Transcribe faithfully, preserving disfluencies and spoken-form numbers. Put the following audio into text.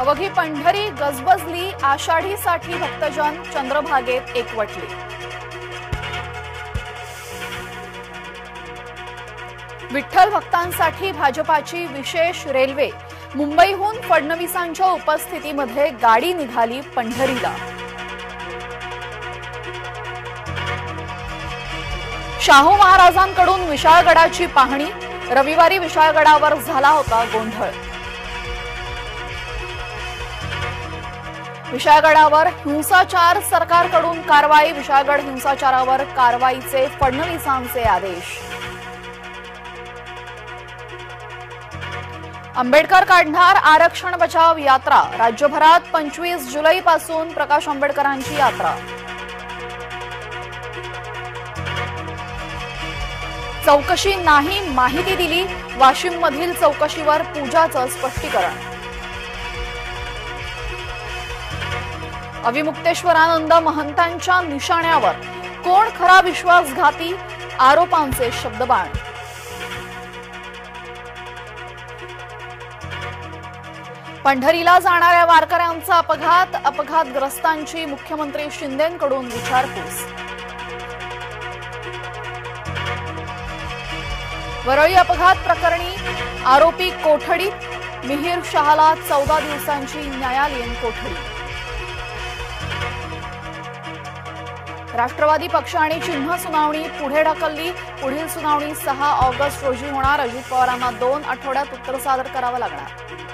अवघी पंढरी गजबजली, आषाढीसाठी भक्तजन चंद्रभागेत एकवटले। विठ्ठल भक्तांसाठी भाजपाची विशेष रेल्वे, मुंबईहून फडणवीसांच्या उपस्थितीमध्ये गाडी निघाली पंढरीला। शाहू महाराजांकडून विशाळगडाची पाहणी, रविवारी विशाळगडावर झाला होता गोंधळ। विशाळगडावर हिंसाचार, सरकारकडून कारवाई, विशाळगड हिंसाचारावर कारवाईचे फडणवीसांचे आदेश। आंबेडकर काढणार आरक्षण बचाव यात्रा, राज्यभरात पंचवीस जुलैपासून प्रकाश आंबेडकरांची यात्रा। चौकशी नाही, माहिती दिली, वाशिममधील चौकशीवर पूजाचं स्पष्टीकरण। अविमुक्तेश्वरानंद महंतांच्या निशाण्यावर, कोण खरा विश्वासघाती, आरोपांचे शब्दबाण। पंढरीला जाणाऱ्या वारकऱ्यांचा अपघात, अपघातग्रस्तांची मुख्यमंत्री शिंदेंकडून विचारपूस। वरळी अपघात प्रकरणी आरोपी कोठडीत, मिहीर शहाला चौदा दिवसांची न्यायालयीन कोठडी। राष्ट्रवादी पक्ष आणि चिन्ह सुनावणी पुढे ढकलली, पुढील सुनावणी सहा ऑगस्ट रोजी होणार। अजित पवारांना दोन आठवड्यात उत्तर सादर करावं लागणार।